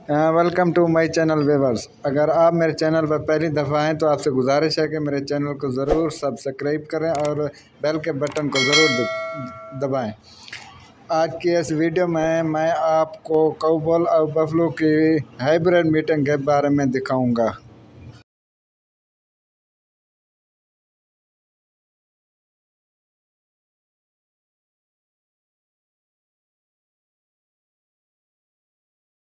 Welcome to my channel viewers. अगर आप मेरे चैनल पर पहली दफ़ा आएँ तो आपसे गुजारिश है कि मेरे चैनल को ज़रूर सब्सक्राइब करें और बेल के बटन को ज़रूर दबाएं। आज की इस वीडियो में मैं आपको काउबॉय और बफलो की हाइब्रिड मीटिंग के बारे में दिखाऊंगा।